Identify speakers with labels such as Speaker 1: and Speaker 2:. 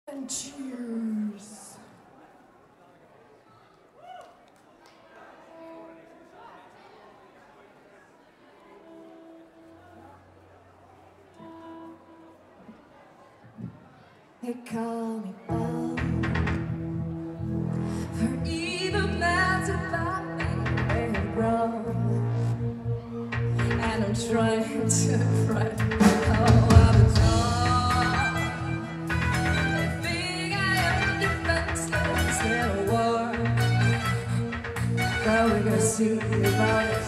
Speaker 1: And cheers. They call me Bob, for even that's about me, very wrong. And I'm trying to frighten the hell out of John. They think I am defenseless in a war, but we're gonna see about it.